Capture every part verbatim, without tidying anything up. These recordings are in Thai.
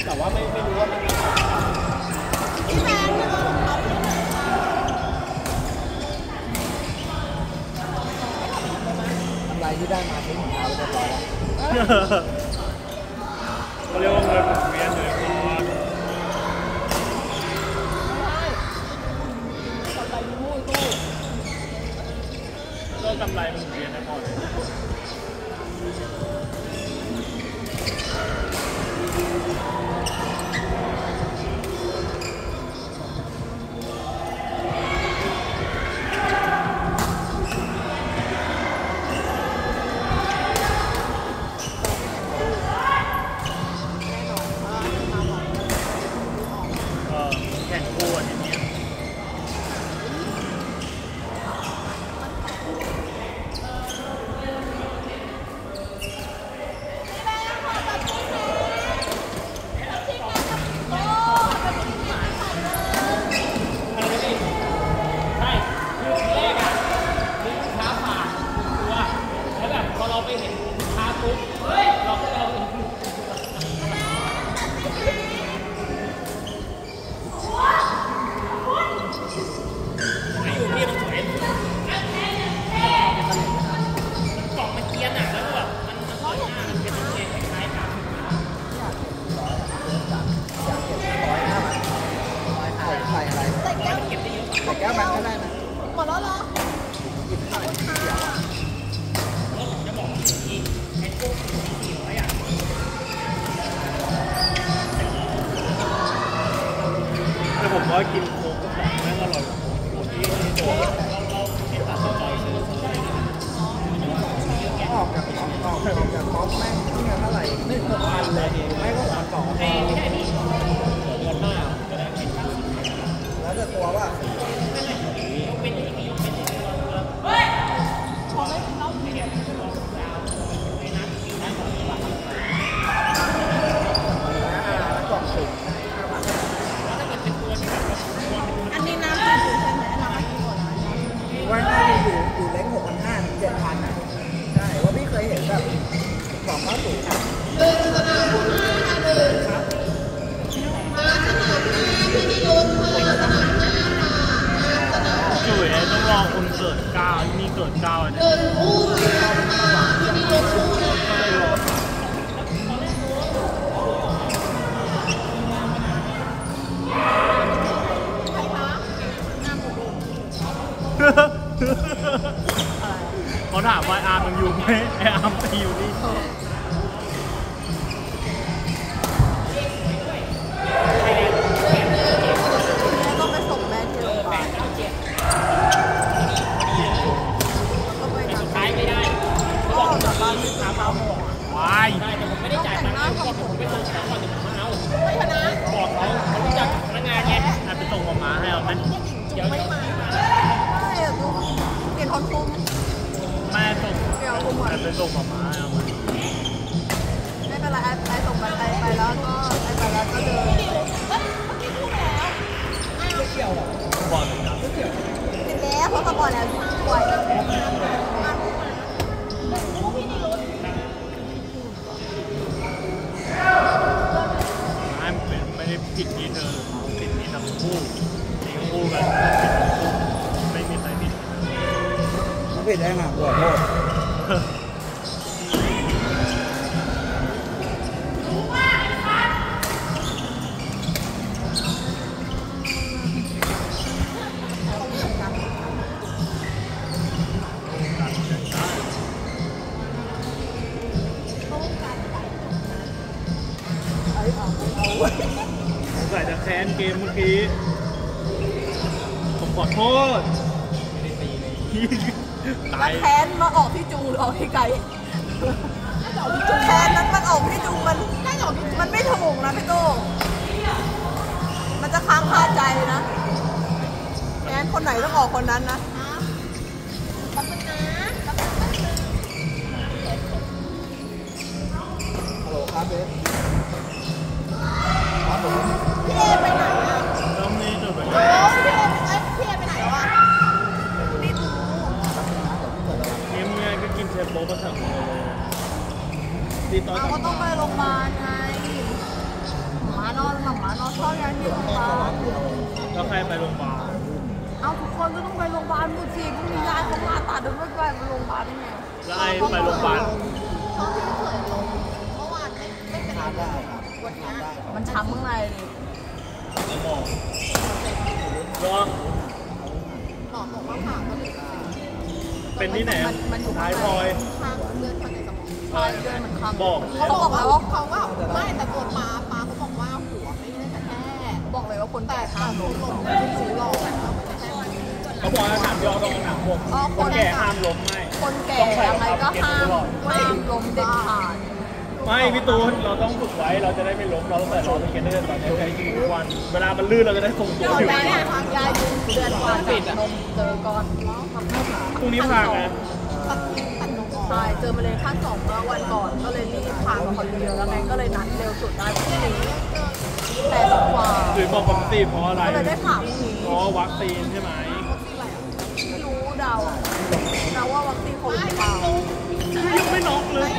แต่ว่าไม่ไม่รู้ว่ามันมีพี่แมนไม่รู้เขาทำไรที่ได้มาทิ้งของเราเรียบร้อยแล้วเขาเรียกว่าเงินหมุนเวียนเลยก่อนก็กำไรมันเวียนนะพ่อเลยแข่งคู่อันนี้แก้วมันก็ได้นะหมดแล้วเหรอหยิบหน่อยเดี๋ยวจะบอกอีกไอ้พวกสี่ร้อยอ่ะแต่ผมว่ากินโค้กกระป๋องแม่งอร่อยกว่าโค้กที่ที่โดนเราเราเห็นตัดสินใจซื้อออกจากของออกจากท็อปแม่งที่เงินเท่าไหร่ไม่หกพันเลยไม่ก็พันสองไม่ไม่ได้ดิเงินมากก็ได้เป็นแล้วจะตัวว่าเป็นอย่างนี้เป็นอย่างนี้เฮ้ยพอไม่เราเปลี่ยนเราดาวในนั้นกินได้หมดเลยแล้วกล่องสุ่มอันนี้น้ำเป็นสูตรใช่ไหมน้ำไม่กินหมดว่าน่าจะอยู่อยู่เล้งหกพันห้าถึงเจ็ดพันอ่ะใช่ว่าพี่เคยเห็นแบบสองข้าวสูงอ่ะเดินสนามหน้าเดินครับมาสนามหน้าพี่นิรุตเพื่อสนามหน้าสนามจุ๋ยต้องรอคนเกิดเก้านี่เกิดเก้าเนี่ยเดินคู่มาพี่นิรุตคู่นะเขาถามว่าอาร์มยังอยู่ไหมไออาร์มไปอยู่นี่ก็ไปส่งแม่ที่โรงพยาบาลก็ไปทำใช้ไม่ได้ก็ออกจากบ้านที่สามเอาหมดวายได้แต่ผมไม่ได้จ่ายตังค์ก็ผมไปส่งก่อนเดี๋ยวผมมาเอาไม่ชนะบอกเขาเขารู้จักพนักงานไงอาจไปส่งออกมาให้เอาไหมเดี๋ยวไม่มาไม่อะดูเปลี่ยนคนคุมแม่ส่งเดี๋ยวคุมอาจไปส่งออกมาให้เอาไหมไม่เป็นไรไอ้ไอ้ส่งไปไปไปแล้วก็ไอ้ไปแล้วก็เดินเกี่ยวบอลเลยนะเสร็จแล้วเพราะมาบอลแล้วปล่อยไม่ได้ผิดที่เธอผิดที่ทั้งคู่ที่คู่กันไม่มีใครผิดไม่ผิดได้หรอกขอโทษผมใส่จะแค้นเกมเมื่อกี้ผมขอโทษแล้วแค้นมาออกที่จูหรือออกที่ไก่แค้นนั้นมันออกที่จูมันมันไม่ถูกนะพี่โต้มันจะค้างคาใจนะแค้นคนไหนต้องออกคนนั้นนะแป๊บนึงนะฮัลโหลครับเบสพี่เอไปไหนอ่ะแล้วนี่จะไปโอ้พี่เอพี่เอไปไหนวะไม่รู้เกมเนี่ยก็กินเชฟโบ๊ะมาสั่งเลยดีตอนเอาก็ต้องไปโรงพยาบาลไงมาแล้วใครไปโรงพยาบาลเอาทุกคนก็ต้องไปโรงพยาบาลหมดสิพรุ่งนี้ยายเขาผ่าตัดเดี๋ยวไม่ไปโรงพยาบาลได้ไงแล้วไอ้ไปโรงพยาบาลเขาที่เผยลงเมื่อวานไม่ไม่เป็นทานได้ครับวันนี้ทานได้มันช้ำข้างในดิหมอรอหมอบอกว่าผ่าก็เลยเป็นที่ไหนมันอยู่ท้ายทอยข้างเลือดข้างในสมองใช่เลือดมันข้างบอกเขาบอกแล้วว่าเขาว่าไม่แต่ตัวปลาปลาเขาบอกว่าหัวไม่ได้กระแทกบอกเลยว่าคนแต่ข้ามลมไม่ได้ซื้อหรอกแล้วมันกระแทกมันเขาบอกว่าถามยอต้องถามผมอ๋อคนแก่ห้ามล้มไม่คนแก่ยังไงก็ห้ามห้ามล้มเด็ดขาดไม่พี่ตูนเราต้องฝึกไว้เราจะได้ไม่ล้มเราต้องใส่รองสเก็ตเตอร์ตอนนี้ใช้จริงทุกวันเวลามันลื่นเราจะได้ทรงตัวอยู่ยายเนี่ยยายยืนเดือนกว่าจากนมเจอก่อนทำให้ขาพรุ่งนี้พาไงใช่เจอมาเลยขั้นสองเมื่อวันก่อนก็เลยรีบพามาคนเดียวแล้วไงก็เลยนัดเร็วสุดได้พรุ่งนี้แต่สองกว่าหรือบอกปกติเพราะอะไรก็เลยได้ผ่าพรุ่งนี้เพราะวัคซีนใช่ไหมไม่รู้เดาเดาว่าวัคซีนโควิดเปล่ายังไม่น็อกเลย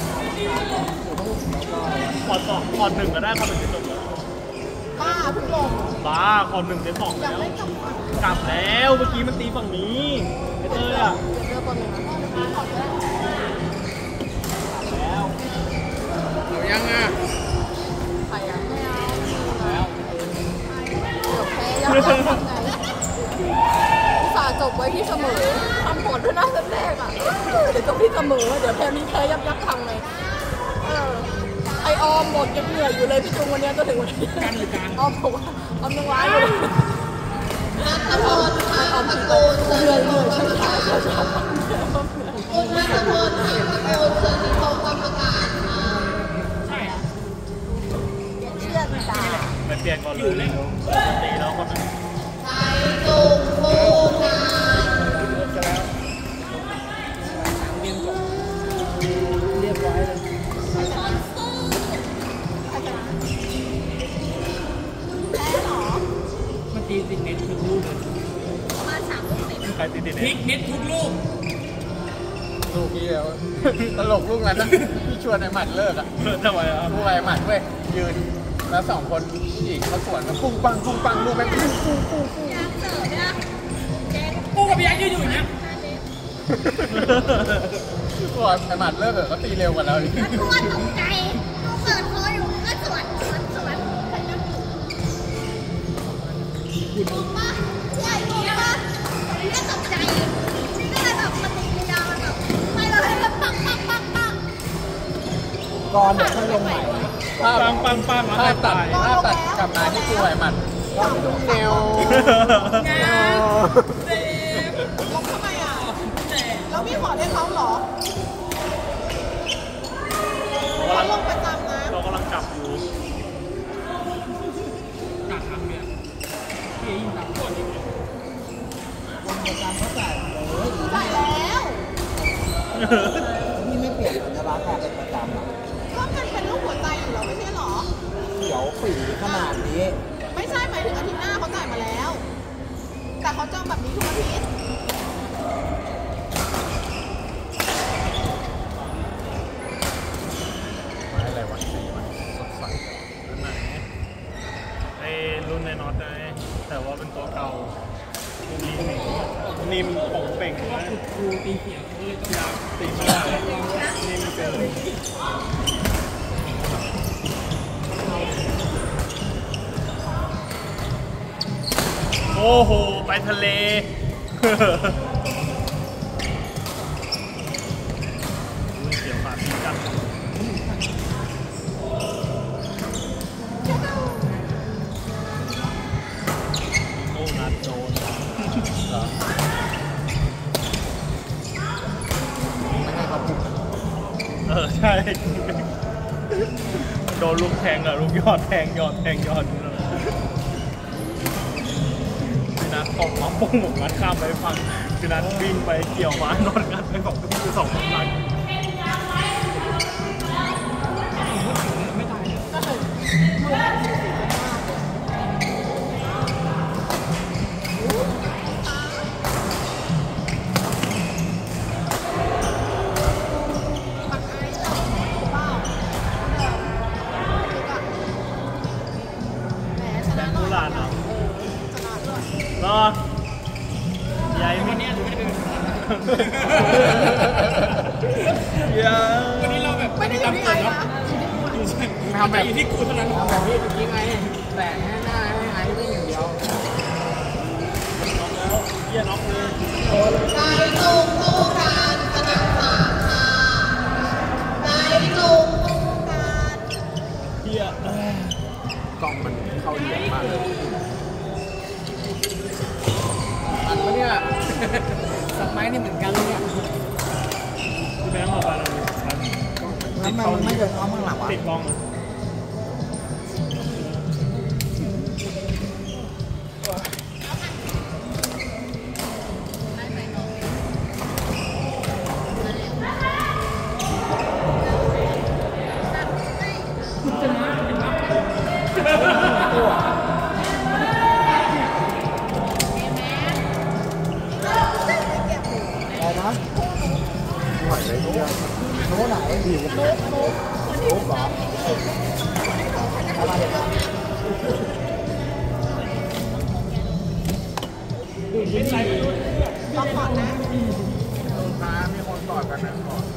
ขอสองขอหนึ่งก็ได้ขอหนึ่งจะจบแล้วบ้าเพิ่งลงบ้าขอหนึ่งจะสองยัแล้งวไม่กลับมากลับแล้วเมื่อกี้มันตีฝั่งนี้ไอ้เต้ยอ่ะเดี๋ยวเจอคนหนึ่งนะขอก็ได้แล้วเอายังอ่ะใครอ่ะไม่เอาแล้วเดี๋ยวแพ้ยังไงทำไงอุตส่าห์จบไว้ที่เสมอทำผลด้วยนะแรกอ่ะเดี๋ยวจบที่เสมอเดี๋ยวแพ้นี้แพ้ยับยับทำไงเออไอออมหมดยังเหนื่อยอยู่เลยพี่จุงวันนี้จนถึงวันนี้กันหรือการออมบอกว่าออมยังร้ายอยู่เลยนัทพลค่ะออมตะโกนเหนื่อยเหนื่อยช้าช้าช้าช้าคุณนัทพลค่ะตะโกนเชิญที่โต๊ะกรรมการค่ะใช่อะเชื่อพี่ตาไปเปลี่ยนก่อนเลยตีแล้วคนนึงไปจุงโบงานเรียบร้อยเลยมันตีติดเน็ตทุกลูกเลยใครตีติดพลิเนี่ยกเน็ตทุกลูกลูกพี่แล้วตลกลูกนั้นนะพี่ชวนไอ้หมัดเลิกอ่ะทำไมอ่ะลูกไอ้หมัดเว้ยยืนแล้วสองคนผู้หญิงเขาสวนกันปุ้งปังปุ้งปังลูกแม่งปุ้งปุ้งปุ้งปุ้งกูกับพี่ยักษ์ยืนอยู่อย่างเนี้ยตัวไอ้หมัดเลิกเหรอก็ตีเร็วกว่าเราอีกตัวตกใจตัวเปิดคออยู่ก็สวนสวนสวนถูกปะใช่ถูกปะก็ตกใจก็เลยแบบปฏิกิริยามันแบบไปเลยแบบปังปังปังปังก่อนเดี๋ยวค่อยลงใหม่ภาพปังปังปังแล้วภาใครพตัดตายภาพตัดกลับมาที่กูไอ้หมัดก็แนวลงทำไมอ่ะแล้วพี่ขอได้เขาเหรอเขาลงประจำนะเรากำลังจับอยู่กาดทำเนี่ยพี่ยิงตามก่อนอีกเนี่ยคนประจำเขาใส่เลยใส่แล้วพี่ไม่เปลี่ยนสัญลักษณ์การเป็นประจำอ่ะก็มันเป็นรูปหัวใจอยู่แล้วไม่ใช่เหรอเขียวปีขนาดนี้ไม่ใช่หมายถึงอาทิตย์หน้าเขาจ่ายมาแล้ว แต่เขาจองแบบนี้ทุกอาทิตย์ไม้อะไรวะสีมันสดใสอันไหนไอ้รุ่นในน็อตไงแต่ว่าเป็นตัวเก่านิ่มนิ่มป่งเป่งนะครูตีเสียงเขาเลยต้องยาวตีไม่ได้นิ่มเกินโอ้โหไปทะเลเสียวขาดที่จังโอ้นัดโดนเหรอไม่ให้เขาพูดเออใช่ โดนลูกแทงอะลูกยอดแทงยอดแทงยอดนี่นัทตกมาปุ้งหมกนัดข้ามไปฝั่งคือนัทวิ่งไปเกี่ยวม้านอนงัดไปสองทุ่มคือสองคนนัดไม่ตายเนี่ยก็เลยปักไอ้เจ้าเปล่าเดิมแหมชนะหน่ผู้อยลานอ่ะเออชนะรอใหญ่ไหมวันนี้ไม่ได้เป็นอย่าวันนี้เราแบบไม่ได้อยู่ที่ไอ้นะทำแบบอยู่ที่กูเท่านั้นทำแบบพี่เมื่อกี้ไงแต่ให้หน้าให้ไอ้วิ่งอย่างเดียวน็อกแล้วเยี่ยน็อกเลยนายจุงโตการสนามสามค่ะนายจุงโตการเยี่ยกล้องมันเข้าเรียงมากเลยอันปะเนี่ยสับไม้นี่เหมือนกันเลยเนี่ยพี่แบงค์ออกไปแล้วดิทำไมมันไม่เดินเข้าข้างหลังวะติดกล้องอะไรนะหอยเลยเนี่ยโน้ตไหนดีโน้ตโน้ตโน้ตเหรออะไรอ่ะต้องขอนะลูกค้ามีคนต่อกันนะก่อน